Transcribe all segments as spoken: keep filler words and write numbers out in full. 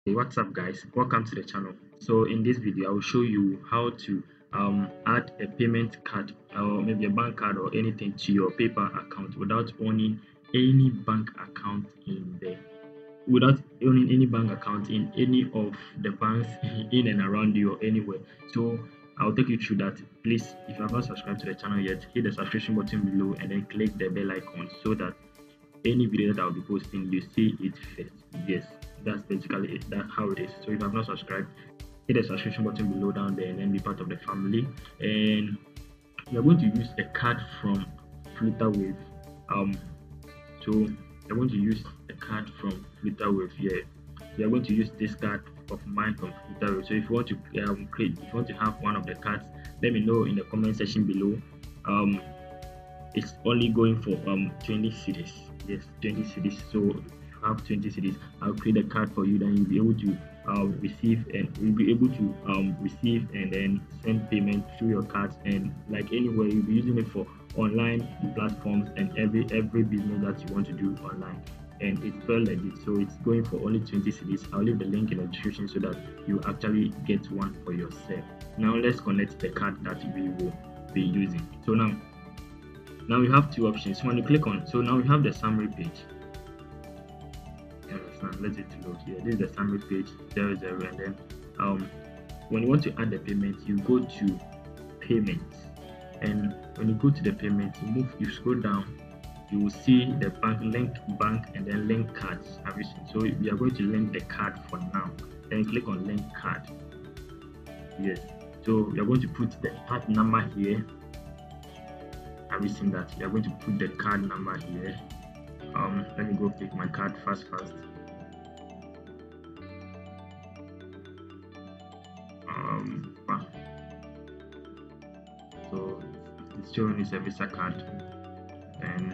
Hey, what's up guys, welcome to the channel. So in this video I will show you how to um, add a payment card or maybe a bank card or anything to your PayPal account without owning any bank account in there, without owning any bank account in any of the banks in and around you or anywhere. So I'll take you through that. Please, if you have not subscribed to the channel yet, hit the subscription button below and then click the bell icon so that any video that I'll be posting, you see it first. Yes, that's basically it. That's how it is. So if you have not subscribed, hit the subscription button below down there and then be part of the family. And we are going to use a card from Flutterwave. Um, so we're going to use a card from Flutterwave here. We are going to use this card of mine from Flutterwave. So if you want to um, create, if you want to have one of the cards, let me know in the comment section below. Um, it's only going for um twenty cedis. Yes, twenty cedis. So if you have twenty cedis, I'll create a card for you, then you'll be able to um receive, and you'll be able to um receive and then send payment through your cards, and like anywhere you'll be using it for online platforms and every every business that you want to do online. And it's very legit, so it's going for only twenty cedis. I'll leave the link in the description so that you actually get one for yourself. Now let's connect the card that we will be using. So now now we have two options. When you click on, so now we have the summary page. You understand? Let it load here. This is the summary page, zero zero, and then um when you want to add the payment, you go to payments, and when you go to the payment, you move, you scroll down, you will see the bank link bank and then link cards, everything. So we are going to link the card for now. Then click on link card. Yes. So we are going to put the card number here. Have you seen that? You are going to put the card number here. Um, let me go pick my card fast, fast. Um, ah, so it's showing is a Visa card. Then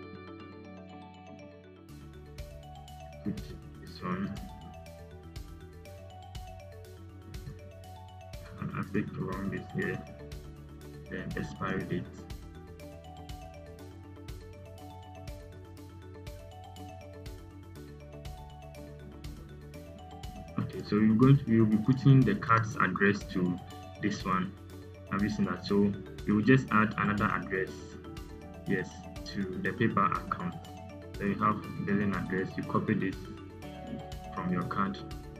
put this one. And I picked wrong this here. Then expiry date. Okay, so you're going to you'll be putting the card's address to this one. Have you seen that? So you will just add another address, yes, to the PayPal account. So you have billing address, you copy this from your card,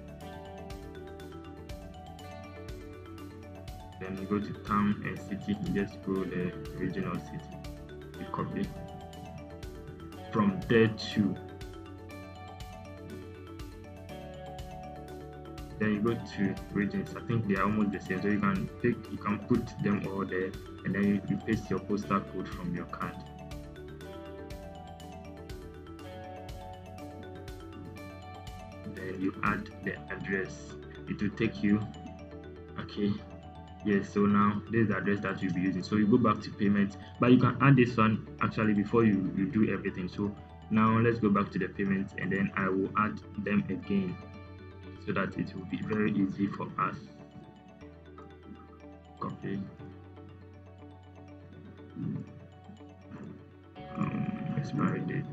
then you go to town and city, you just go the regional city, you copy from there to, then you go to regions. I think they are almost the same, so you can pick, you can put them all there, and then you, you paste your postal code from your card. Then you add the address, it will take you, okay, yes. So now this is the address that you'll be using. So you go back to payment, but you can add this one actually before you, you do everything. So now let's go back to the payment, and then I will add them again so that it will be very easy for us. Copy, um, expiry date.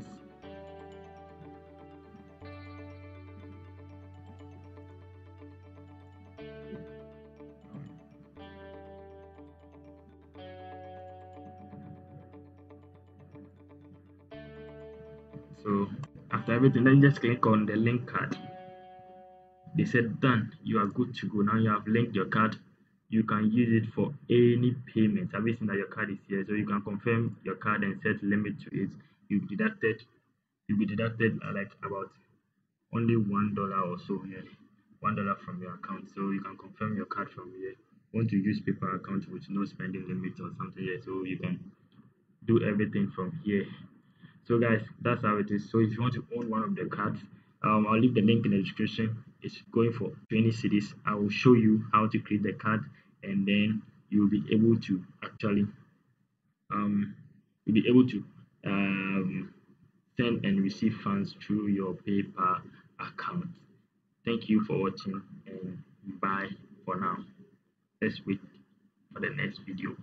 So after everything, then just click on the link card. They said done, you are good to go. Now you have linked your card, you can use it for any payment. Everything that your card is here, so you can confirm your card and set limit to it. You deducted you'll be deducted uh, like about only one dollar or so here, one dollar from your account. So you can confirm your card from here. Want to use PayPal account with no spending limit or something here, so you can do everything from here. So guys, that's how it is. So if you want to own one of the cards, um I'll leave the link in the description. It's going for twenty cedis. I will show you how to create the card, and then you'll be able to actually um you'll be able to um send and receive funds through your PayPal account. Thank you for watching, and bye for now. Let's wait for the next video.